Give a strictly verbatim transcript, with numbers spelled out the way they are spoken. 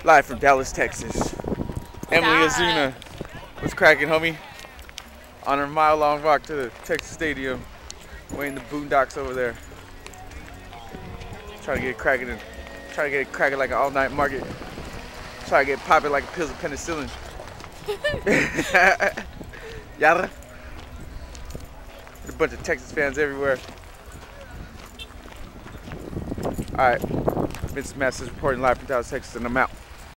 Live from Dallas, Texas. Emily Azuna. What's cracking, homie? On her mile-long walk to the Texas Stadium. Way in the boondocks over there. Trying to get it cracking and trying to get it cracking like an all-night market. Trying to get popping like pills of penicillin. Yada. There's a bunch of Texas fans everywhere. Alright. Vince Masters reporting live from Dallas, Texas, and I'm out.